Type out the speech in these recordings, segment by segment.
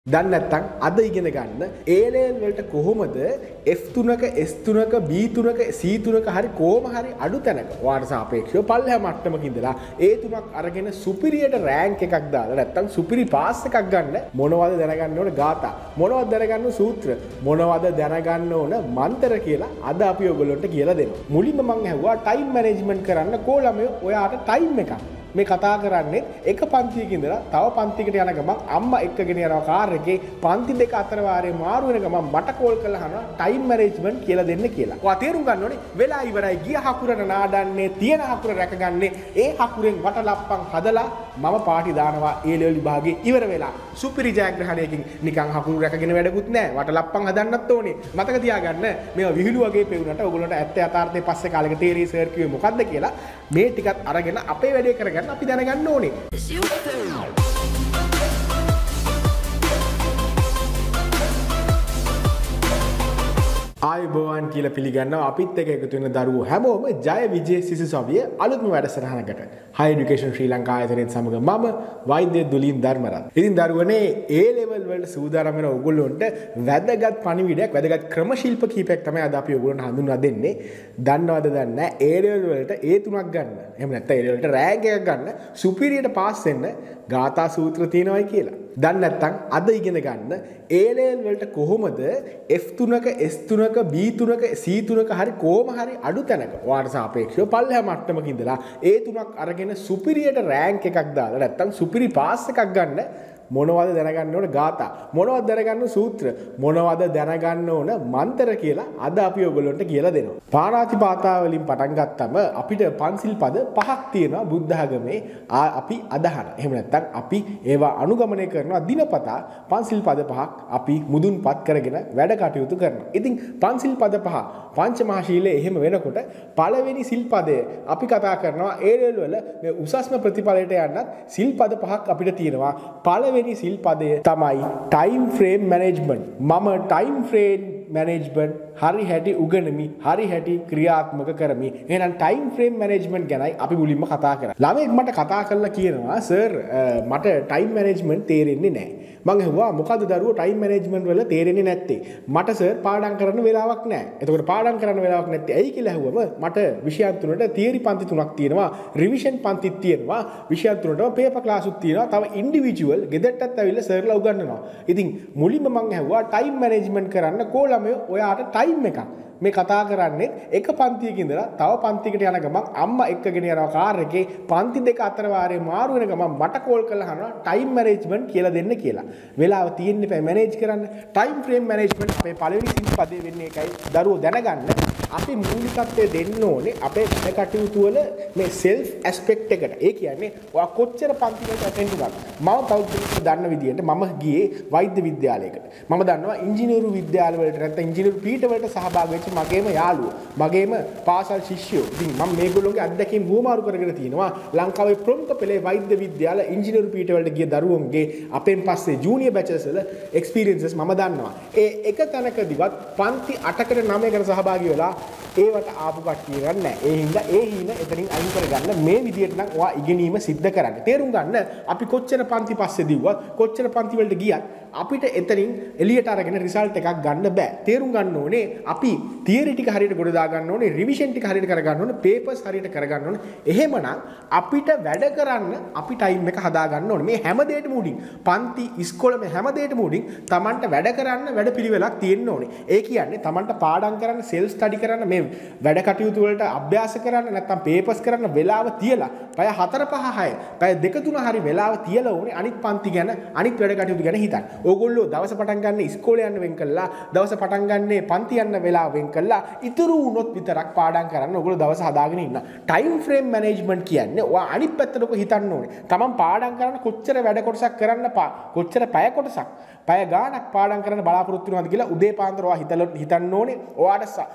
දැන් නැත්තම් අද ඉගෙන ගන්න A level වලට කොහොමද F3ක S3ක B3ක C3ක හරි කොහොම හරි අඩු තැනක ඔයාලට සාපේක්ෂව පල්ලෙහා මට්ටමක ඉඳලා A3ක් අරගෙන සුපිරියට රෑන්ක් එකක් දාලා නැත්තම් සුපිරි පාස් එකක් ගන්න මොනවද දැනගන්න ඕන ගාථා මොනවද දැනගන්න ඕන සූත්‍ර මොනවද දැනගන්න ඕන මන්ත්‍ර කියලා අද අපි ඔයගොල්ලන්ට කියලා දෙනවා. මුලින්ම මම ඇහුවා ටයිම් මැනේජ්මන්ට් කරන්න කො ළමයෝ ඔයාට ටයිම් එකක් මේ කතා කරන්නේ එක පන්තියක ඉඳලා තව පන්තියකට යන ගමන් අම්මා එක්කගෙන යනවා කාර් එකේ පන්ති දෙක අතර වාරේ මාරු වෙන ගමන් මට කෝල් කරලා අහනවා ටයිම් මැනේජ්මන්ට් කියලා දෙන්න කියලා. ඔයා තේරුම් ගන්න ඕනේ වෙලා ඉවරයි ගිය හකුරට නාඩන්නේ තියෙන හකුර රැකගන්නේ ඒ හකුරෙන් වටලප්පන් හදලා මම පාටි දානවා ඒ ලෙවල් විභාගේ ඉවර වෙලා. සුපිරි ජයග්‍රහණයකින් නිකන් හකුරු රැකගෙන වැඩකුත් නැහැ. වටලප්පන් හදන්නත් ඕනේ. මතක තියාගන්න මේවා විහිළු වගේ පෙවුනට ඔයගොල්ලන්ට ඇත්ත යථාර්ථයේ පස්සේ කාලෙක තේරෙයි සර් කිව්වේ මොකද්ද කියලා. මේ ටිකත් අරගෙන අපේ වැඩේ කරගන්න අපි දැනගන්න ඕනේ. ආයුබෝවන් කියලා පිළිගන්නවා අපිත් එක්ක එකතු වෙන දරුවෝ හැමෝම ජය විජේ සිසු සවියේ අලුත්ම වැඩසටහනකට හයි এডুকেෂන් ශ්‍රී ලංකා ආයතනයේත් සමග මම වෛද්‍ය දුලින් ධර්මරත්. ඉතින් දරුවනේ A level වලට සූදානම් වෙන ඕගොල්ලොන්ට වැදගත් පණිවිඩයක් වැදගත් ක්‍රම ශිල්ප කීපයක් තමයි අද අපි ඕගොල්ලන්ට හඳුන්වා දෙන්නේ. දන්නවද දන්නේ නැහැ A level වලට A3ක් ගන්න. එහෙම නැත්නම් A level වලට රෑන්ක් එකක් ගන්න සුපිරියට පාස් වෙන්න ගාථා සූත්‍ර තියෙනවායි කියලා. දැන් නැත්තම් අද ඉගෙන ගන්න A level වලට කොහොමද F3ක S3ක B3ක C3ක හරි කොහොම හරි අඩු තැනක ඔයාලට සාපේක්ෂව පල්ලෙහා මට්ටමක ඉඳලා A3ක් අරගෙන සුපිරියට රෑන්ක් එකක් දාලා නැත්තම් සුපිරි පාස් එකක් ගන්න මොනවද දැනගන්න ඕන ගාථා මොනවද දැනගන්න සූත්‍ර මොනවද දැනගන්න ඕන මන්ත්‍ර කියලා අද අපි ඔයගොල්ලන්ට කියලා දෙනවා. පාණාතිපාතා වලින් පටන් ගත්තම අපිට පන්සිල් පද පහක් තියෙනවා බුද්ධ ආගමේ අපි අදහන. එහෙම නැත්නම් අපි ඒවා අනුගමනය කරනවා දිනපතා පන්සිල් පද පහක් අපි මුදුන්පත් කරගෙන වැඩ කටයුතු කරනවා. ඉතින් පන්සිල් පද පහ පංචමහා ශීලයේ එහෙම වෙනකොට පළවෙනි සිල් පදය අපි කතා කරනවා A level වල මේ උසස්ම ප්‍රතිඵලයට යන්නත් සිල් පද පහක් අපිට තියෙනවා. පළවෙනි සිල් පදය තමයි ටයිම් ෆ්‍රේම් මැනේජ්මන්ට්. මම ටයිම් ෆ්‍රේම් මැනේජ්මන්ට් හරි හැටි උගනමි හරි හැටි ක්‍රියාත්මක කරමි. එහෙනම් ටයිම් ෆ්‍රේම් මැනේජ්මන්ට් ගැනයි අපි මුලින්ම කතා කරා. ළමෙක් මට කතා කරලා කියනවා සර් මට ටයිම් මැනේජ්මන්ට් තේරෙන්නේ නැහැ. මම ඇහුවා මොකද්ද දරුවෝ ටයිම් මැනේජ්මන්ට් වල තේරෙන්නේ නැත්තේ? මට සර් පාඩම් කරන්න වෙලාවක් නැහැ. එතකොට පාඩම් කරන්න වෙලාවක් නැත්තේ ඇයි කියලා ඇහුවම මට විෂයන් තුනට තියරි පන්ති තුනක් තියෙනවා, රිවිෂන් පන්තිත් තියෙනවා, විෂයන් තුනටම පේපර් ක්ලාසුත් තියෙනවා. තව ඉන්ඩිවිජුවල් ගෙදරටත් ඇවිල්ලා සර්ලා උගන්වනවා. ඉතින් මුලින්ම මම ඇහුවා ටයිම් මැනේජ්මන්ට් කරන්න කො ළමයෝ ඔයාට ටයිම් එකක් මේ කතා කරන්නේ එක පන්තියක ඉඳලා තව පන්තියකට යන ගමන් අම්මා එක්කගෙන යනවා කාර් එකේ පන්ති දෙක අතර වාරේ මාරු වෙන ගමන් මට කෝල් කරලා අහනවා ටයිම් මැනේජ්මන්ට් කියලා දෙන්න කියලා. වෙලාව තියෙන්න එපා මැනේජ් කරන්න. ටයිම් ෆ්‍රේම් මැනේජ්මන්ට් අපේ පළවෙනි සිල් පදේ වෙන්නේ ඒකයි. දරුවෝ දැනගන්න අපි මූලිකත්වය දෙන්න ඕනේ අපේ වැඩ කටයුතු වල මේ සෙල්ෆ් ඇස්පෙක්ට් එකට. ඒ කියන්නේ ඔයා කොච්චර පන්ති වලට ඇටෙන්ඩ් වුණාද? මම පෞද්ගලිකව දන්න විදිහට මම ගියේ වෛද්‍ය විද්‍යාලයකට. මම දන්නවා ඉංජිනේරු විද්‍යාල වලට නැත්නම් ඉංජිනේරු පීඨ වලට සහභාගී වෙච්ච මගේම යාළුවෝ මගේම පාසල් ශිෂ්‍යයෝ ඉතින් මම මේගොල්ලෝගේ අත්දැකීම් වුවමාරු කරගෙන තියෙනවා ලංකාවේ ප්‍රමුඛ පෙළේ වෛද්‍ය විද්‍යාල ඉංජිනේරු පීඨ වලට ගිය දරුවෝන්ගේ අපෙන් පස්සේ ජූනියර් බැචලර්ස් වල එක්ස්පීරියන්සස් මම දන්නවා ඒ එක තැනකදීවත් පන්ති 8කට 9කට සහභාගී වෙලා ඒවට ආපු කට්ටිය ගන්න නැහැ. ඒ හින්දා ඒ හිණ එතනින් අයින් කරගන්න මේ විදියට නම් ඔයා ඉගෙනීම සිද්ධ කරන්න. තේරුම් ගන්න අපි කොච්චර පන්ති පස්සේ දිව්වත් කොච්චර පන්ති වලට ගියත් අපිට එතනින් එළියට අරගෙන රිසල්ට් එකක් ගන්න බෑ. තේරුම් ගන්න ඕනේ අපි තියරි ටික හරියට ගොඩ දා ගන්න ඕනේ, රිවිෂන් ටික හරියට කර ගන්න ඕනේ, පේපර්ස් හරියට කර ගන්න ඕනේ. එහෙමනම් අපිට වැඩ කරන්න අපි ටයිම් එක හදා ගන්න ඕනේ. මේ හැම දෙයකටම උඩින් පන්ති ඉස්කෝලේ හැම දෙයකටම උඩින් Tamanට වැඩ කරන්න වැඩ පිළිවෙලක් තියෙන්න ඕනේ. ඒ කියන්නේ Tamanට පාඩම් කරන්න, සෙල්ෆ් ස්ටඩි කරන්න, මේ වැඩ කටයුතු වලට අභ්‍යාස කරන්න නැත්නම් පේපර්ස් කරන්න වෙලාව තියලා පැය 4 5 6 පැය 2 3 හරි වෙලාව තියලා ඕනේ අනිත් පන්ති ගැන අනිත් වැඩ කටයුතු ගැන හිතන්න. ඕගොල්ලෝ දවස පටන් ගන්න ඉස්කෝලේ යන්න වෙන් කළා, දවස පටන් ගන්නේ පන්ති යන්න වෙලාව වෙන් කළා, ඉතුරු වුණොත් විතරක් පාඩම් කරන්න ඕගොල්ලෝ දවස හදාගෙන ඉන්න. ටයිම් ෆ්‍රේම් මැනේජ්මන්ට් කියන්නේ ඔයා අනිත් පැත්තට ඔක හිතන්න ඕනේ. Taman පාඩම් කරන්න කොච්චර වැඩ කොටසක් කරන්න කොච්චර පැය කොටසක් පැය ගාණක් පාඩම් කරන්න බලාපොරොත්තු වෙනවද කියලා උදේ පාන්දර ඔයා හිතන්න ඕනේ. ඔයාට හරියට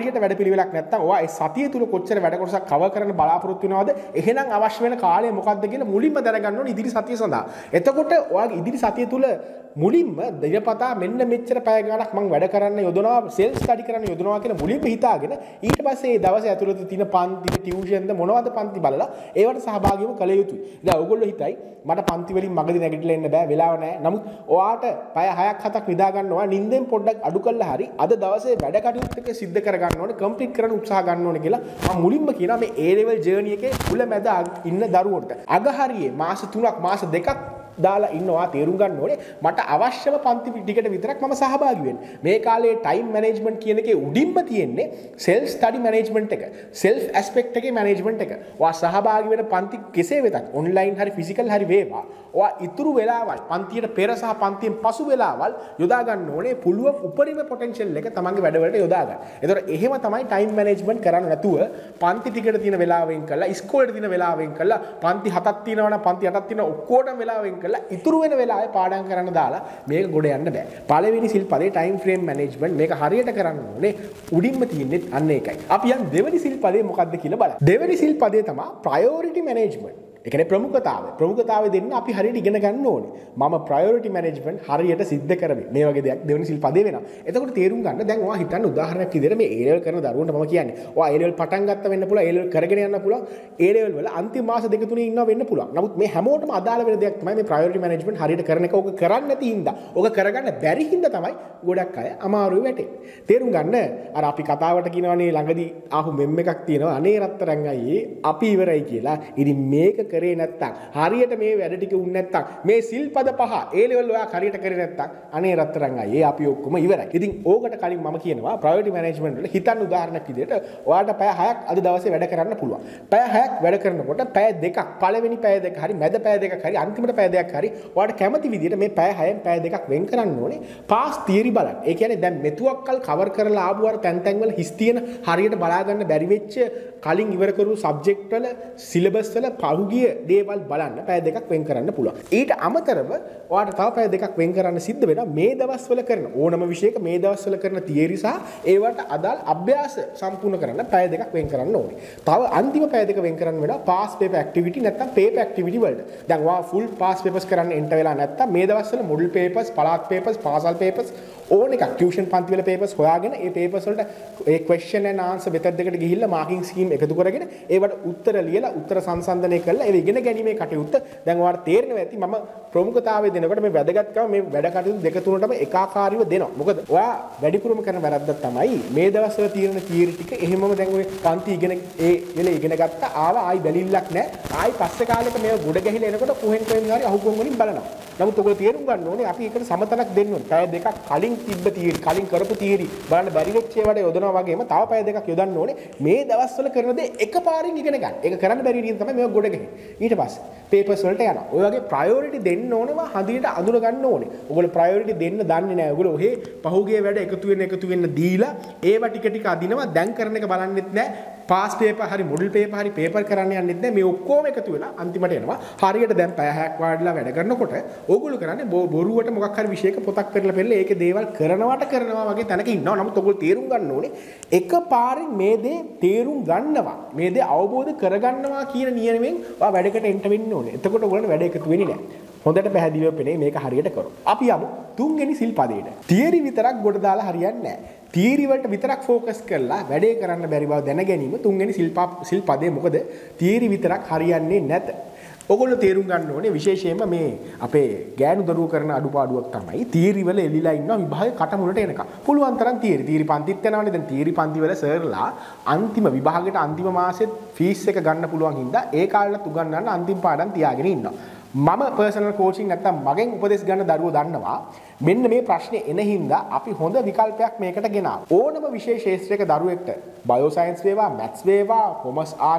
හරියට වැඩපිළිවෙලක් නැත්නම් ඔයා ඒ සතිය තුල කොච්චර වැඩ කොටසක් කවර් කරන්න බලාපොරොත්තු වෙනවද? එහෙනම් අවශ්‍ය වෙන කාලය මොකක්ද කියලා මුලින්ම දැනගන්න ඕනේ ඉදිරි සතිය සඳහා. එතකොට ඔයාගේ ඉදිරි සතිය තුල මුලින්ම දිනපතා මෙන්න මෙච්චර පැය ගාණක් මම වැඩ කරන්න යොදනවා, සෙල්ෆ් ස්ටඩි කරන්න යොදනවා කියලා මුලින්ම හිතාගෙන ඊට පස්සේ මේ දවසේ ඇතුළත තියෙන පන්ති, ටියුෂන්ද මොනවද පන්ති බලලා ඒවට සහභාගීව කළ යුතුයි. දැන් ඔයගොල්ලෝ හිතයි මට පන්ති වලින් මගදී නැගිටලා එන්න බෑ, වෙලාව නැහැ. නමුත් ඔයාට පැය 6ක් 7ක් නිදා ගන්නවා, නිින්දෙන් පොඩ්ඩක් අඩු කළා හරි අද දවසේ වැඩ කටයුතු ටික සිද්ධ කර ගන්න ඕනේ, කම්ප්ලීට් කරන්න උත්සාහ ගන්න ඕනේ කියලා මම මුලින්ම කියනවා මේ A level journey එකේ මුල මැද ඉන්න දරුවන්ට. අග හරියේ මාස 3ක් මාස 2ක් දාලා ඉන්නවා තේරුම් ගන්න ඕනේ මට අවශ්‍යම පන්ති ටිකට විතරක් මම සහභාගී වෙන්න. මේ කාලේ ටයිම් මැනේජ්මන්ට් කියන එකේ උඩින්ම තියෙන්නේ සෙල්ෆ් ස්ටඩි මැනේජ්මන්ට් එක. සෙල්ෆ් ඇස්පෙක්ට් එකේ මැනේජ්මන්ට් එක. ඔයා සහභාගී වෙන පන්ති කෙසේ වෙතත් ඔන්ලයින් හරි ෆිසිකල් හරි වේවා. ඔයා ඉතුරු වෙලාවල් පන්තියට පෙර සහ පන්තියෙන් පසු වෙලාවල් යොදා ගන්න ඕනේ පුළුවන් උපරිම පොටෙන්ෂල් එක තමන්ගේ වැඩවලට යොදා ගන්න. ඒතකොට එහෙම තමයි ටයිම් මැනේජ්මන්ට් කරන්න නැතුව පන්ති ටිකට තියෙන වෙලාවෙන් කළා ඉස්කෝලේට තියෙන වෙලාවෙන් කළා පන්ති 7ක් තියෙනවා නම් පන්ති 8ක් තියෙනවා ඔක්කොටම වෙලාවෙන් ඉතුරු වෙන වෙලාවේ පාඩම් කරන්න දාලා මේක ගොඩ යන්න බෑ. පළවෙනි සිල්පදේ ටයිම් ෆ්‍රේම් මැනේජ්මන්ට් මේක හරියට කරන්න ඕනේ. උඩින්ම තියෙන්නේ අන්න ඒකයි. අපි යන් දෙවෙනි සිල්පදේ මොකක්ද කියලා බලන්න. දෙවෙනි සිල්පදේ තමයි ප්‍රයොරිටි මැනේජ්මන්ට්. ඒ කියන්නේ ප්‍රමුඛතාවය. ප්‍රමුඛතාවය දෙන්න අපි හරියට ඉගෙන ගන්න ඕනේ. මම ප්‍රයොරිටි මැනේජ්මන්ට් හරියට සිද්ධ කරමි. මේ වගේ දෙයක් දෙවෙනි සිල්පදේ වෙනවා. එතකොට තේරුම් ගන්න දැන් ඔයා හිතන්න උදාහරණයක් විදිහට මේ A level කරන දරුවන්ට මම කියන්නේ. ඔයා A level පටන් ගත්ත වෙන්න පුළුවන්, A level කරගෙන යන්න පුළුවන්. A level වල අන්තිම මාස දෙක තුනේ ඉන්නවා වෙන්න පුළුවන්. නමුත් මේ හැමෝටම අදාළ වෙන දෙයක් තමයි මේ ප්‍රයොරිටි මැනේජ්මන්ට් හරියට කරන එක. ඕක කරන්නේ නැති හින්දා, ඕක කරගන්න බැරි හින්දා තමයි ගොඩක් අය අමාරුවේ වැටෙන්නේ. තේරුම් ගන්න අර අපි කතාවට කියනවානේ ළඟදී ආපු මෙම් එකක් තියෙනවා. අනේ රත්තරන් අයියේ අපි ඉවරයි කියලා. ඉතින් මේක කරේ නැත්තම් හරියට මේ වැඩ ටික උන්නේ නැත්තම් මේ සිල්පද පහ ඒ ලෙවල් ඔයා හරියට කරේ නැත්තම් අනේ රත්තරන් අයියේ අපි ඔක්කොම ඉවරයි. ඉතින් ඕකට කලින් මම කියනවා ප්‍රයොරිටි මැනේජ්මන්ට් වල හිතන්න උදාහරණයක් විදිහට ඔයාට පැය 6ක් අද දවසේ වැඩ කරන්න පුළුවන්. පැය 6ක් වැඩ කරනකොට පැය 2ක් පළවෙනි පැය 2 හරි මැද පැය 2ක් හරි අන්තිමට පැය 2ක් හරි ඔයාට කැමති විදිහට මේ පැය 6න් පැය 2ක් වෙන් කරන්න ඕනේ. පාස් තියරි බලන්න. ඒ කියන්නේ දැන් මෙතුවක්කල් කවර් කරලා ආපු අර තැන් වල හිස් තියෙන හරියට බලා ගන්න බැරි වෙච්ච කලින් ඉවර කරු සබ්ජෙක්ට් වල සිලබස් වල පහුගිය දේවල් බලන්න පැය 2ක් වෙන් කරන්න පුළුවන්. ඊට අමතරව ඔයාට තව පැය 2ක් වෙන් කරන්න සිද්ධ වෙනවා මේ දවස්වල කරන ඕනම විෂයක මේ දවස්වල කරන තියරි සහ ඒවට අදාළ අභ්‍යාස සම්පූර්ණ කරන්න පැය 2ක් වෙන් කරන්න ඕනේ. තව අන්තිම පැය 2 වෙන් කරන්න වෙනවා පාස් පේපර් ඇක්ටිවිටි නැත්නම් පේපර් ඇක්ටිවිටි වලට. දැන් ඔයා ෆුල් පාස් පේපර්ස් කරන්න එන්ට වෙලා නැත්නම් මේ දවස්වල මොඩල් පේපර්ස්, පළාත් පේපර්ස්, පාසල් පේපර්ස් ඕන එකක් ටියුෂන් පන්ති වල පේපර්ස් හොයාගෙන ඒ පේපර්ස් වලට ඒ ක්වෙස්චන් ඇන්ඩ් ආන්සර් මෙතඩ් එකට ගිහිල්ලා මාකින් ස්කීම් එකතු කරගෙන ඒවට උත්තර ලියලා උත්තර සංසන්දනය කරලා ඒ ඉගෙන ගැනීමේ කටයුත්ත දැන් ඔයාලට තේරෙනවා ඇති මම ප්‍රමුඛතාවය දෙනකොට මේ වැදගත්කම මේ වැඩ කටයුතු දෙක තුනටම ඒකාකාරීව දෙනවා. මොකද ඔයා වැඩිපුරම කරන වැරද්දක් තමයි මේ දවස්වල තියෙන තියරි ටික එහෙමම දැන් ඔය පන්ති ඉගෙන ඒ වෙලේ ඉගෙන ගත්තා ආවා ආයි බැලිල්ලක් නැහැ. ආයි පස්සේ කාලෙක මේව ගොඩ ගැහිලා එනකොට කොහෙන් හරි අහුගොන් වලින් බලනවා. නමුත් ඔයගොල්ලෝ තේරුම් ගන්න ඕනේ අපි ඒකට සමතලක් දෙන්න ඕනේ. පැය දෙකක් කලින් තිබ්බ තියරි කලින් කරපු තියරි බලන්න බැරි වෙච්ච ඒවාට යොදනවා වගේම තව පැය දෙකක් යොදන්න ඕනේ. මේ දවස්වල කරන දේ එකපාරින් ඉගෙන ගන්න. ඒක කරන්න බැරි ඉතින් තමයි මේක ගොඩ ගහන්නේ. ඊට පස්සේ පේපර්ස් වලට යනවා. ඔය වගේ ප්‍රයොරිටි දෙන්න ඕනවා හදියට අඳුන ගන්න ඕනේ. ඔයගොල්ලෝ ප්‍රයොරිටි දෙන්න දන්නේ නැහැ. ඔයගොල්ලෝ ඔහේ පහුගිය වැඩ එකතු වෙන්න දීලා ඒවා ටික ටික අදිනවා. දැන් කරන එක බලන්නෙත් නැහැ. පාස් පේපර් හරි මොඩල් පේපර් හරි පේපර් කරන්න යන්නෙත් නැහැ. මේ ඔක්කොම එකතු වෙලා අන්තිමට එනවා. හරියට දැන් පැය 6ක් වාඩිලා වැඩ කරනකොට ඕගොල්ලෝ කරන්නේ බොරුවට මොකක් හරි විශේෂක පොතක් කරලා පෙන්නලා ඒකේ දේවල් කරනවා වගේ තැනක ඉන්නවා. නමුත් ඔයගොල්ලෝ තේරුම් ගන්න ඕනේ එකපාරින් මේ දේ තේරුම් ගන්නවා. මේ දේ අවබෝධ කරගන්නවා කියන නියමයෙන් ඔයා වැඩකට එන්ට වෙන්න ඕනේ. එතකොට ඔයගොල්ලන්ට වැඩ එකතු වෙන්නේ නැහැ. හොඳට පැහැදිලිව පෙනේ මේක හරියට කරමු. අපි යමු තුන්වෙනි සිල්පදයට. තියරි විතරක් ගොඩ දාලා හරියන්නේ නැහැ. තියරි වලට විතරක් ફોකස් කරලා වැඩේ කරන්න බැරි බව දැන ගැනීම තුන්වෙනි සිල්පදේ. මොකද තියරි විතරක් හරියන්නේ නැත. ඔයගොල්ලෝ තේරුම් ගන්න ඕනේ විශේෂයෙන්ම මේ අපේ ගෑනු දරුවෝ කරන අඩුපාඩුවක් තමයි තියරි වල එලිලා ඉන්නවා විභාගේ කටමුණට එනකම්. පුළුවන් තරම් තියරි පන්තිත් යනවානේ. දැන් තියරි පන්ති වල සර්ලා අන්තිම විභාගයට අන්තිම මාසෙත් ෆීස් එක ගන්න පුළුවන් හින්දා ඒ කාලෙට උගන්වන්න අන්තිම පාඩම් තියාගෙන ඉන්නවා. මම පර්සනල් කෝචින් නැත්තම් මගෙන් උපදෙස් ගන්න දරුවෝ දන්නවා මෙන්න මේ ප්‍රශ්නේ එන හින්දා අපි හොඳ විකල්පයක් මේකට ගෙනාවා. ඕනම විශේෂ ක්ෂේත්‍රයක දරුවෙක්ට බයෝ සයන්ස් වේවා, මැත්ස් වේවා, කොමර්ස් ආර්ට්ස්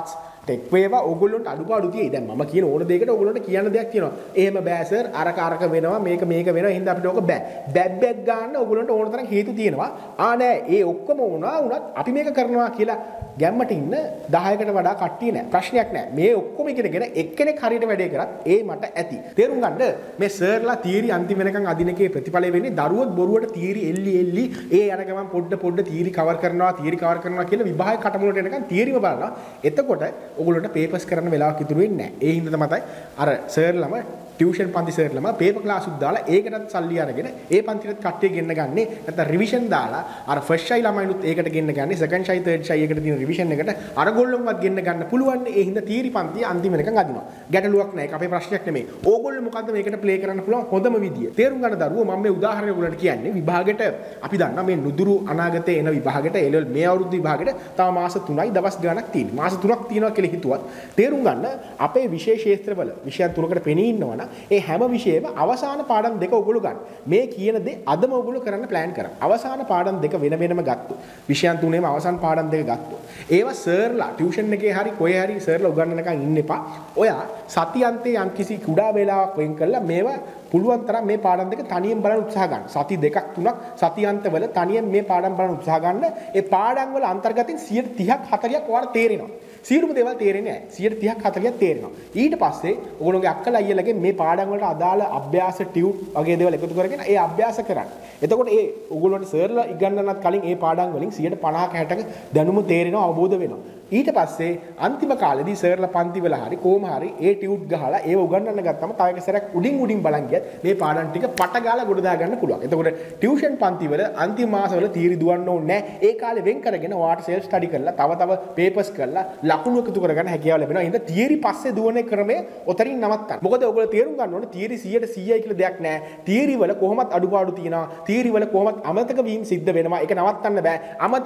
ටෙක් වේවා ඕගොල්ලොන්ට අඩුපාඩු තියෙයි. දැන් මම කියන ඕන දෙයකට ඕගොල්ලොන්ට කියන්න දෙයක් තියෙනවා. එහෙම බෑ සර් අරක වෙනවා මේක වෙනවා. එහෙනම් අපිට ඕක බෑ. බැබ් ගන්න ඕගොල්ලොන්ට ඕන තරම් හේතු තියෙනවා. නෑ ඒ ඔක්කොම වුණා වුණත් අපි මේක කරනවා කියලා ගැම්මට ඉන්න 10කට වඩා කට්ටිය නෑ. ප්‍රශ්නයක් නෑ. මේ ඔක්කොම ඉගෙනගෙන එක්කෙනෙක් හරියට වැඩේ කරත් ඒ මට ඇති. තේරුම් ගන්න මේ සර්ලා තීරි අන්තිම වෙනකන් අදිනකේ ප්‍රතිඵලය වෙන්නේ දරුවොත් බොරුවට තීරි එල්ලි ඒ යන ගමන් පොඩ තීරි කවර් කරනවා කියලා විභාග කටමුලට එනකන් තීරිම බලනවා. එතකොට ඔයගොල්ලොන්ට පේපර්ස් කරන්න වෙලාවක් ඉතුරු වෙන්නේ නැහැ. ඒ හින්දා තමයි අර සර්ලම ටියුෂන් පන්ති සර්ලම පේපර් ක්ලාස් උත් දාලා ඒකටත් සල්ලි අරගෙන ඒ පන්තිරත් කට්ටිය ගෙන්න ගන්නේ. නැත්නම් රිවිෂන් දාලා අර ෆස්ට් ෂයි ළමයිනුත් ඒකට ගෙන්න ගන්නේ. සෙකන්ඩ් ෂයි තර්ඩ් ෂයි එකට තියෙන රිවිෂන් එකට අරගොල්ලොන්වත් ගෙන්න ගන්න පුළුවන්. ඒ හින්දා තීරි පන්තිය අන්තිම වෙනකන් අදිනවා. ගැටලුවක් නැහැ. ඒක අපේ ප්‍රශ්නයක් නෙමෙයි. ඕගොල්ලෝ මොකද්ද මේකට ප්ලේ කරන්න පුළුවන් හොඳම විදිය. තේරුම් ගන්න දරුවෝ මම මේ උදාහරණයක් ඔයගොල්ලන්ට කියන්නේ විභාගෙට අපි දන්නා මේ නුදුරු අනාගතයේ එන විභාගෙට A level මේ අවුරුදු විභාගෙට තව මාස 3යි දවස් ගාණක් තියෙනවා. මාස 3ක් තියෙනවා කියලා හිතුවත් තේරුම් ගන්න අපේ විශේෂ ක්ෂේත්‍රවල විෂයන් 3කට පෙනී ඉන්නවනම් ඒ හැම විෂයෙම අවසාන පාඩම් දෙක ඔයගොල්ලෝ ගන්න. මේ කියන දේ අදම ඔයගොල්ලෝ කරන්න ප්ලෑන් කරා. අවසාන පාඩම් දෙක වෙනම ගත්තොත් විෂයන් 3ේම අවසාන පාඩම් දෙක ගත්තොත් ඒවා සර්ලා ටියුෂන් එකේ හරි කොහේ හරි සර්ලා උගන්වනකන් ඉන්න එපා. ඔයා සතියන්තේ යම්කිසි කුඩා වේලාවක් වෙන් කරලා මේවා පුළුවන් තරම් මේ පාඩම් දෙක තනියෙන් බලන්න උත්සාහ ගන්න. සති දෙකක් තුනක් සතියන්තවල තනියෙන් මේ පාඩම් බලන්න උත්සාහ ගන්න. ඒ පාඩම් වල අන්තර්ගතයෙන් 30ක් 40ක් ඔයාලට තේරෙනවා. සියලුම දේවල් තේරෙන්නේ නැහැ. 30ක් 40ක් තේරෙනවා. ඊට පස්සේ ඔයගොල්ලෝගේ අක්කලා අයියලාගේ මේ පාඩම් වලට අදාළ අභ්‍යාස ටියුට් වගේ දේවල් එකතු කරගෙන ඒ අභ්‍යාස කරන්න. එතකොට ඒ ඔයගොල්ලන්ට සර්ලා ඉගන්නන්නත් කලින් ඒ පාඩම් වලින් 50ක 60ක දැනුම තේරෙනවා අවබෝධ වෙනවා. ඊට පස්සේ අන්තිම කාලෙදී සර්ලා පන්ති වල හරි කොහොම හරි ඒ ටියුට් ගහලා ඒව උගන්වන්න ගත්තම තව එක සැරයක් උඩින් බලන් ගියත් මේ පාඩම් ටික පට ගාලා ගොඩ දා ගන්න පුළුවන්. එතකොට ටියුෂන් පන්ති වල අන්තිම මාසවල තීරි දුවන්න ඕනේ නැහැ. ඒ කාලේ වෙන් කරගෙන ඔයාට සෙල්ෆ් ස්ටඩි කරලා තව පේපර්ස් කරලා ලකුණු එකතු කරගන්න හැකියාව ලැබෙනවා. එහෙනම් තීරි පස්සේ දුවන ක්‍රමය ඔතනින් නවත්තන්න. මොකද ඔයගොල්ලෝ තේරුම් ගන්න ඕනේ තීරි 100%යි කියලා දෙයක් නැහැ. තීරි වල කොහොමත් අඩුපාඩු තියෙනවා. තීරි වල කොහොමත් අමතක වීම සිද්ධ වෙනවා. ඒක නවත්තන්න බෑ.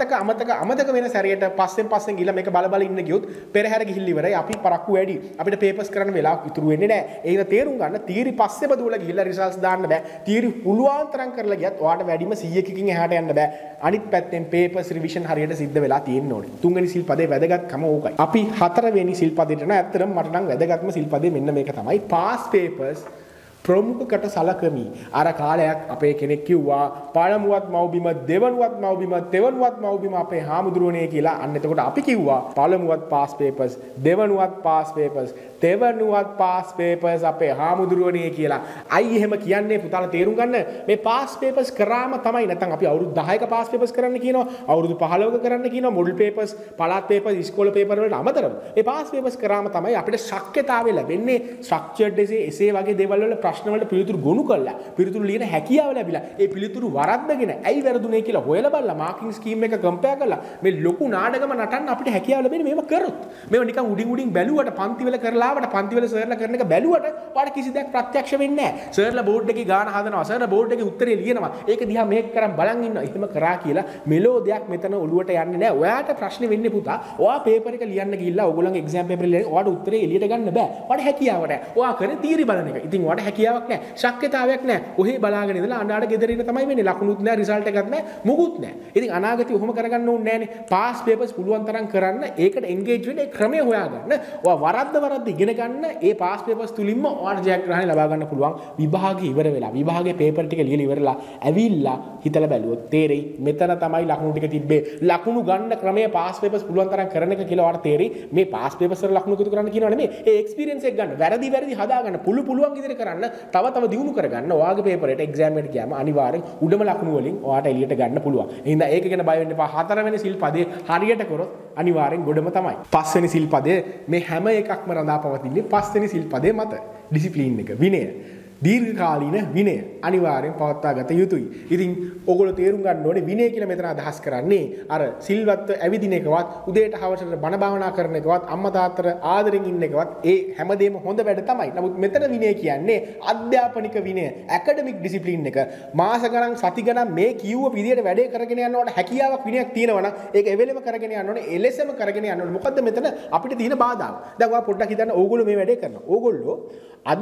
අමතක වෙන සැරයට පස්සෙන් ගිහලා මේක බල ඉන්න ගියොත් පෙරහැර ගිහිල්ලා ඉවරයි. අපි පරක්කු වැඩි. අපිට පේපර්ස් කරන්න වෙලාවක් ඉතුරු වෙන්නේ නැහැ. ඒක තේරුම් ගන්න තීරි පස්සේ බදුවල ගිහිල්ලා රිසල්ට්ස් දාන්න බෑ. තීරි පුළුවන් තරම් කරලා ගියත් ඔයාට වැඩිම 100කින් එහාට යන්න බෑ. අනිත් පැත්තෙන් පේපර්ස් රිවිෂන් හරියට සිද්ධ වෙලා තියෙන්න ඕනේ. තුන්වෙනි සිල්පදේ වැදගත්කම ඕකයි. අපි හතරවෙනි සිල්පදේට නෑ ඇත්තටම මට නම් වැදගත්ම සිල්පදේ මෙන්න මේක තමයි පාස් පේපර්ස් ප්‍රමුඛකට සලකමි. අර කාලයක් අපේ කෙනෙක් කිව්වා පළමුවත් මව්බිම දෙවනුවත් මව්බිම තෙවනුවත් මව්බිම අපේ හාමුදුරුවනේ කියලා. අන්න එතකොට අපි කිව්වා පළමුවත් පාස් පේපර්ස් දෙවනුවත් පාස් පේපර්ස් තෙවනුවත් පාස් පේපර්ස් අපේ හාමුදුරුවනේ කියලා. අයි එහෙම කියන්නේ පුතාලා තේරුම් ගන්න මේ පාස් පේපර්ස් කරාම තමයි නැත්නම් අපි අවුරුදු 10ක පාස් පේපර්ස් කරන්න කියනවා අවුරුදු 15ක කරන්න කියනවා මොඩල් පේපර්ස් පළාත් පේපර්ස් ඉස්කෝලේ පේපර් වලට අමතරව මේ පාස් පේපර්ස් කරාම තමයි අපිට ශක්්‍යතාවය ලැබෙන්නේ. ස්ට්‍රක්චර්ඩ් එසේ වගේ දේවල් වල ප්‍රශ්න වලට පිළිතුරු ගොනු කළා පිළිතුරු ලියන හැකියාව ලැබිලා ඒ පිළිතුරු වරද්දගෙන ඇයි වැරදුනේ කියලා හොයලා බලලා මාකින් ස්කීම් එක කම්පෙයාර් කරලා මේ ලොකු නාඩගම නටන්න අපිට හැකියාව ලැබෙන්නේ මේව කරොත්. මේව නිකන් උඩින් බැලුවට පන්ති වල කරලාවට පන්ති වල සර්ලා කරන එක බැලුවට ඔයාලට කිසි දෙයක් ප්‍රත්‍යක්ෂ වෙන්නේ නැහැ. සර්ලා බෝඩ් එකේ ගාන හදනවා සර්ලා බෝඩ් එකේ උත්තරේ ලියනවා ඒක දිහා මේක කරන් බලන් ඉන්නවා. එහෙම කරා කියලා මෙලෝ දෙයක් මෙතන ඔලුවට යන්නේ නැහැ. ඔයාට ප්‍රශ්නේ වෙන්නේ පුතා ඔයා පේපර් එක ලියන්න ගිහිල්ලා ඕගොල්ලන්ගේ එක්සෑම් පේපර් එක ඔයාට උත්තරේ එළියට ගන්න බෑ. ඔයාට හැකියාව නැහැ. ඔයා කරේ තීරි බලන එක. ඉතින් ඔයාට හැකියාවක් නැහැ. ශක්්‍යතාවයක් නැහැ. ඔහේ බලාගෙන ඉඳලා අඬාඩ ගෙදර ඉන්න තමයි වෙන්නේ. ලකුණුත් නැහැ, රිසල්ට් එකක් නැහැ, මොකුත් නැහැ. ඉතින් අනාගතේ ඔහොම කරගන්න ඕනේ නැහනේ. පාස් පේපර්ස් පුළුවන් තරම් කරන්න, ඒකට එන්ගේජ් වෙන්න ඒ ක්‍රමය හොයාගන්න. ඔයා වරද්ද ඉගෙන ගන්න. ඒ පාස් පේපර්ස් තුලින්ම ඔයාට ජයග්‍රහණය ලබා ගන්න පුළුවන්. විභාගේ ඉවර වෙලා, විභාගේ පේපර් ටික ලියලා ඉවරලා ඇවිල්ලා හිතලා බැලුවොත් තේරෙයි මෙතන තමයි ලකුණු ටික තිබ්බේ. ලකුණු ගන්න ක්‍රමය පාස් පේපර්ස් පුළුවන් තරම් කරන එක කියලා ඔයාට තේරෙයි. මේ පාස් පේපර්ස් වල ලකුණු එකතු කරන්න කියනවා නෙමෙයි. ඒ එක්ස්පීරියන්ස් එක ගන්න. වැරදි හදාගන්න. පුළුවන් විදිහට කරන්න. තව දියුණු කරගන්න. ඔයාගේ පේපර් එකට එක්සෑම් එකට ගියාම අනිවාර්යෙන් උඩම ලකුණු වලින් ඔයාට එළියට ගන්න පුළුවන්. එහෙනම් ඒක ගැන බය වෙන්න එපා. හතරවෙනි සිල්පදේ හරියට කරොත් අනිවාර්යෙන් ගොඩම තමයි. පස්වෙනි සිල්පදේ මේ හැම එකක්ම රඳා පවතින්නේ පස්වෙනි සිල්පදේ මත. ඩිසිප්ලින් එක, විනය. දීර්ඝකාලීන විනය අනිවාර්යෙන් පවත්වා ගත යුතුයි. ඉතින් ඔයගොල්ලෝ තේරුම් ගන්න ඕනේ විනය කියලා මෙතන අදහස් කරන්නේ අර සිල්වත්ව ඇවිදින එකවත්, උදේට හවසට බණ භාවනා කරන එකවත්, අම්මා තාත්තට ආදරෙන් ඉන්න එකවත් ඒ හැමදේම හොඳ වැඩ තමයි. නමුත් මෙතන විනය කියන්නේ අධ්‍යාපනික විනය, ඇකඩමික් ඩිසිප්ලින් එක. මාස ගණන්, සති ගණන් මේ කිව්ව විදියට වැඩේ කරගෙන යනකොට හැකියාවක් විනයක් තියෙනවා නම් ඒක එවෙලෙම කරගෙන යන්න ඕනේ, එලෙසම කරගෙන යන්න ඕනේ. මොකද්ද මෙතන අපිට තියෙන බාධා? දැන් ඔයා පොඩ්ඩක් හිතන්න ඕගොල්ලෝ මේ වැඩේ කරනවා. ඕගොල්ලෝ අද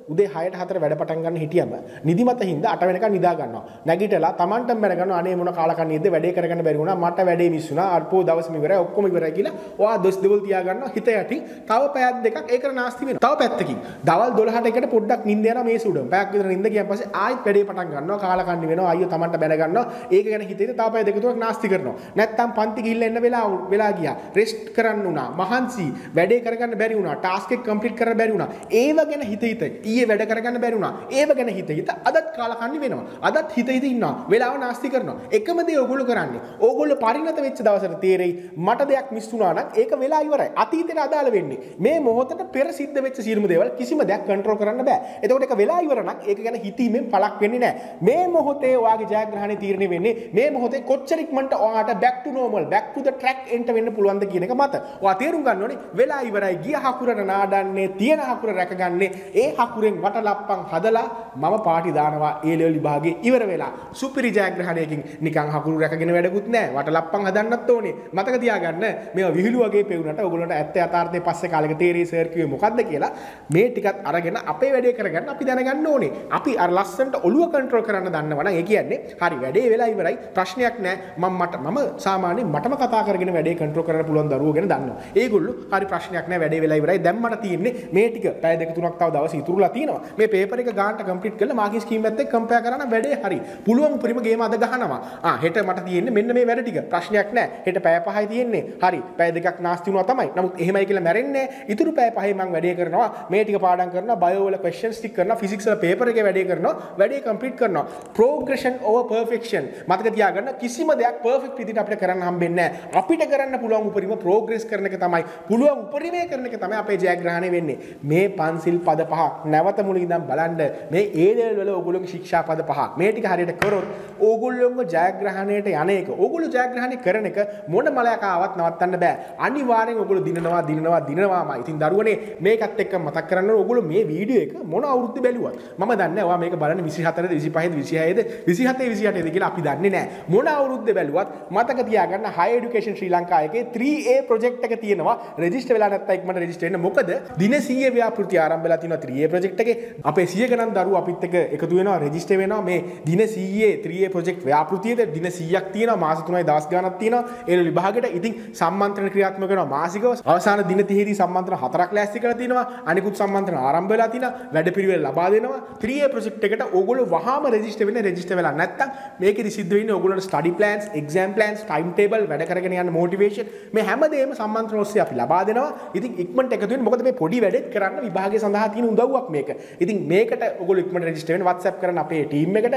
උදේ 6ට 4 වැඩ පටන් ගන්න හිටියම නිදිමත හින්දා 8 වෙනකන් නිදා ගන්නවා. නැගිටලා Tamanටම බැන ගන්නවා අනේ මොන කාලකන්නියද වැඩේ කරගන්න බැරි වුණා. මට වැඩේ මිස් වුණා. අර්පෝ දවසම ඉවරයි ඔක්කොම ඉවරයි කියලා ඔයා දොස් දෙවල් තියා ගන්නවා හිත යටි. තව පැයක් දෙකක් ඒකට නාස්ති වෙනවා. තව පැත්තකින් දවල් 12ට එකට පොඩ්ඩක් නිින්ද යනවා මේ සුඩම. පැයක් විතර නිින්ද ගියන් පස්සේ ආයෙත් වැඩේ පටන් ගන්නවා. කාලකන්ණි වෙනවා. අයියෝ Tamanට බැන ගන්නවා. ඒක ගැන හිතේදී තව පැය දෙක තුනක් නාස්ති කරනවා. නැත්තම් පන්ති ගිහිල්ලා එන්න වෙලා ගියා. රෙස්ට් කරන්න උනා. මහන්සි වැඩේ කරගන්න බැරි වුණා. ටාස්ක් එක කම්ප්ලීට් කරන්න බැරි වුණා. ඒව ගැන හිත ඊයේ වැඩ කරගන්න බැරි වුණා. ඒව ගැන හිත අදත් කාලකන්ණි වෙනවා. අදත් හිත ඉන්නවා. වෙලාව නාස්ති කරනවා. එකම දේ ඕගොල්ලෝ කරන්නේ. ඕගොල්ලෝ පරිණත වෙච්ච දවසට තේරෙයි මට දෙයක් මිස් වුණා නම් ඒක වෙලා ඉවරයි. අතීතයට අදාළ වෙන්නේ. මේ මොහොතට පෙර සිද්ධ වෙච්ච සියලුම දේවල් කිසිම දෙයක් කන්ට්‍රෝල් කරන්න බෑ. එතකොට ඒක වෙලා ඉවර නම් ඒක ගැන හිතීමෙන් පළක් වෙන්නේ නැහැ. මේ මොහොතේ ඔයාගේ ජයග්‍රහණය තීරණය වෙන්නේ මේ මොහොතේ කොච්චර ඉක්මනට ඔයාට back to normal back to the track එන්න වෙන්න පුළුවන්ද කියන එක මත. ඔයා තේරුම් ගන්න ඕනේ වෙලා ඉවරයි. ගිය හකුරට නාඩන්නේ තියෙන හකුර රැකගන්නේ ඒ හකුරෙන් වටලප්පන් හදලා මම පාටි දානවා ඒ ලෙවල් විභාගේ ඉවර වෙලා. සුපිරි ජයග්‍රහණයකින් නිකන් හකුරු රැකගෙන වැඩකුත් නැහැ. වටලප්පන් හදන්නත් ඕනේ. මතක තියාගන්න මේවා විහිළු වගේ පෙවුනට ඔයගොල්ලන්ට ඇත්ත යථාර්ථයේ පස්සේ කාලෙක තේරෙයි සර් කිව්වේ මොකද්ද කියලා. මේ ටිකත් අරගෙන අපේ වැඩේ කරගන්න අපි දැනගන්න ඕනේ. අපි අර ලස්සනට ඔළුව කන්ට්‍රෝල් කරන්න දන්නවා නම් ඒ කියන්නේ හරි වැඩේ වෙලා ඉවරයි ප්‍රශ්නයක් නැහැ. මම සාමාන්‍යයෙන් මටම කතා කරගෙන වැඩේ කන්ට්‍රෝල් කරන්න පුළුවන් දරුවෝ ගැන දන්නවා. ඒගොල්ලෝ හරි ප්‍රශ්නයක් නැහැ වැඩේ වෙලා ඉවරයි. දැන් මට තියෙන්නේ මේ ටික පැය දෙක තුනක් තව දවස් ඉතුරුලා තියෙනවා. මේ පේපර් එක ගානට කම්ප්ලීට් කරලා මාගේ ස්කීම් එකත් එක්ක කම්පෙයාර් කරා නම් වැඩේ හරි. පුළුවන් උපරිම ගේම අද ගහනවා. හෙට මට තියෙන්නේ මෙන්න මේ වැඩ ටික. ප්‍රශ්නයක් නැහැ. හෙට පැය 5යි තියෙන්නේ. හරි. පැය දෙකක් නාස්ති වුණා තමයි. නමුත් එහෙමයි කියලා මැරෙන්නේ නැහැ. ඉතුරු පැය 5යි මම වැඩේ කරනවා. මේ ටික පාඩම් කරනවා. බයෝ වල ක්වෙස්චන්ස් ටික කරනවා. ෆිසික්ස් වල පේපර් එකේ වැඩේ කරනවා. වැඩේ කම්ප්ලීට් කරනවා. progression over perfection. මතක තියාගන්න කිසිම දෙයක් perfect විදිහට අපිට කරන්න හම්බෙන්නේ නැහැ. අපිට කරන්න පුළුවන් උපරිම progress කරන එක තමයි. පුළුවන් උපරිමයේ කරන එක තමයි අපේ ජයග්‍රහණය වෙන්නේ. මේ පන්සිල් පද පහ නැවත මුලින් ඉඳන් බලන්න මේ A level වල ඕගොල්ලෝගේ ශික්ෂා පද පහ. මේ ටික හරියට කරොත් ඕගොල්ලෝගේ ජයග්‍රහණයට යන එක ඕගොල්ලෝ ජයග්‍රහණය කරන එක මොන මලයක් ආවත් නවත්තන්න බෑ. අනිවාර්යෙන් ඕගොල්ලෝ දිනනවාමයි. ඉතින් දරුවනේ මේකත් එක්ක මතක් කරන්න ඕගොල්ලෝ මේ වීඩියෝ එක මොන අවුරුද්ද බැලුවත් මම දන්නේ නැහැ. ඔයා මේක බලන්නේ 24ද 25ද 26ද 27ද කියලා අපි දන්නේ නැහැ. මොන අවුරුද්ද බැලුවත් මතක තියාගන්න Higher Education Sri Lanka එකේ 3A project එක තියෙනවා. රෙජිස්ටර් වෙලා නැත්නම් ඉක්මනට රෙජිස්ටර් වෙන්න. මොකද දින 100 ව්‍යාපෘති ආරම්භ වෙලා තියෙනවා 3A project එකේ. අපේ 100 ගණන් දරුවෝ අපිත් එක්ක එකතු වෙනවා රෙජිස්ටර් වෙනවා. මේ දින 100 3A project ව්‍යාපෘතියේද දින 100ක් තියෙනවා. මාස 3යි දවස් ගණනක් තියෙනවා. ඒ විභාගෙට ඉතින් සම්මන්ත්‍රණ ක්‍රියාත්මක වෙනවා මාසිකව. අවසාන දින 30දී සම්මන්ත්‍රණ 4ක් ලෑස්ති කරලා තියෙනවා. අනිකුත් සම්මන්ත්‍රණ ආරම්භ වෙලා තියෙනවා. වැඩපිළිවෙල ලබා දෙනවා. 3A project එකට ඕගොල්ලෝ වහාම රෙජිස්ටර් වෙන්න. රෙජිස්ටර් වෙලා නැත්නම් මේකෙදි සිද්ධ වෙන්නේ ඕගොල්ලන්ට study plans, exam plans, time table වැඩ කරගෙන යන මොටිවේෂන් මේ හැමදේම සම්මන්ත්‍රණ ඔස්සේ අපි ලබා දෙනවා. ඉතින් ඉක්මනට එකතු වෙන්න. මොකද මේ පොඩි වැඩේත් කරන්න විභාගය සඳහා තියෙන උදව්වක් මේක. ඉතින් මේකට ඔයගොල්ලෝ ඉක්මනට රෙජිස්ටර් වෙන්න WhatsApp කරන්න අපේ ටීම් එකට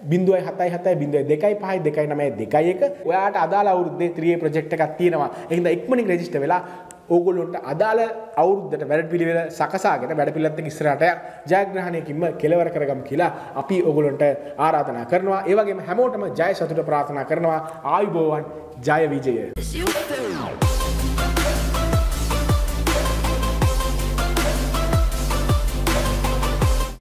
077 0252 251. ඔයාට අදාළ අවුරුද්දේ 3A project එකක් තියෙනවා. ඒ හින්දා ඉක්මනින් රෙජිස්ටර් වෙලා ඕගොල්ලොන්ට අදාළ අවුරුද්දට වැඩපිළිවෙල සකසාගෙන වැඩපිළිවෙලත් එක්ක ඉස්සරහට ජයග්‍රහණයකින්ම කෙලවර කරගමු කියලා අපි ඕගොල්ලොන්ට ආරාධනා කරනවා. ඒ වගේම හැමෝටම ජය සතුට ප්‍රාර්ථනා කරනවා. ආයුබෝවන් ජය විජය.